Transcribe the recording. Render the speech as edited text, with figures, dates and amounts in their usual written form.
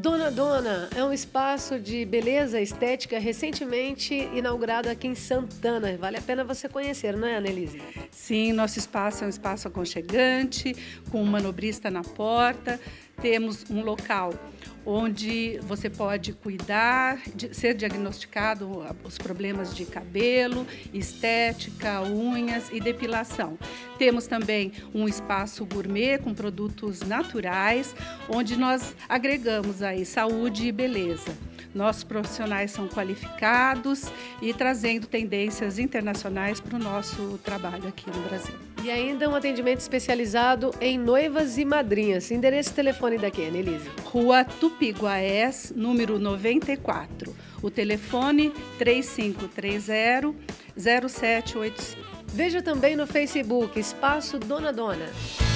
Dona Dona é um espaço de beleza estética recentemente inaugurado aqui em Santana. Vale a pena você conhecer, não é, Annelise? Sim, nosso espaço é um espaço aconchegante, com um manobrista na porta. Temos um local onde você pode cuidar, ser diagnosticado os problemas de cabelo, estética, unhas e depilação. Temos também um espaço gourmet com produtos naturais, onde nós agregamos aí saúde e beleza. Nossos profissionais são qualificados e trazendo tendências internacionais para o nosso trabalho aqui no Brasil. E ainda um atendimento especializado em noivas e madrinhas. Endereço e telefone daqui, Annelise? Rua Tupi-Guaés, número 94. O telefone 3530-0785. Veja também no Facebook, Espaço Dona Dona.